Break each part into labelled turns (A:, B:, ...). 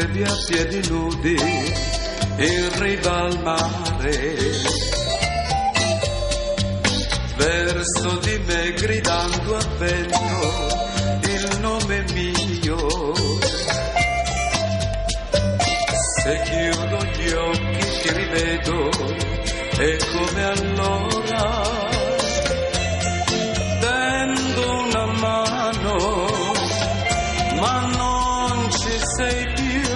A: bevi a piedi nudi in riva al mare, verso di me gridando a vento il nome mio. Se chiudo gli occhi ti rivedo e come allora tendo una mano, ma non ci sei più.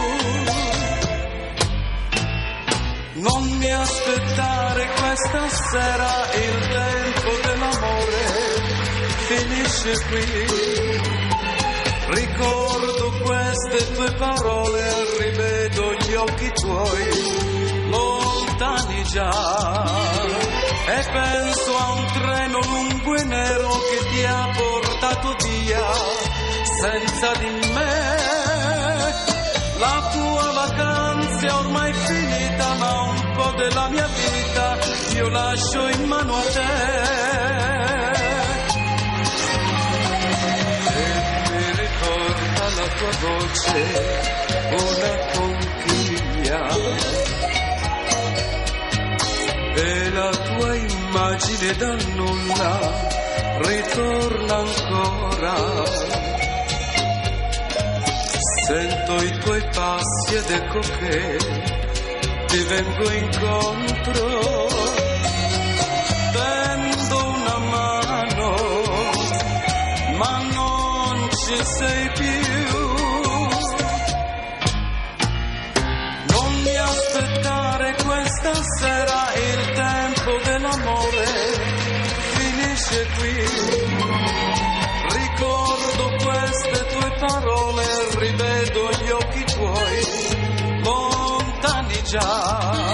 A: Non mi aspettare questa sera, il tempo dell'amore finisce qui. Ricordo queste tue parole, rivedo gli occhi tuoi lontani già e penso a un treno lungo e nero che ti ha portato via senza di me. La tua vacanza è ormai finita, ma un po' della mia vita io lascio in mano a te. La tua voce, una conchiglia, e la tua immagine dal nulla ritorna ancora. Sento i tuoi passi ed ecco che ti vengo incontro. Tendo una mano, ma non ci sei più. Questa sera il tempo dell'amore finisce qui. Ricordo queste tue parole, rivedo gli occhi tuoi lontani già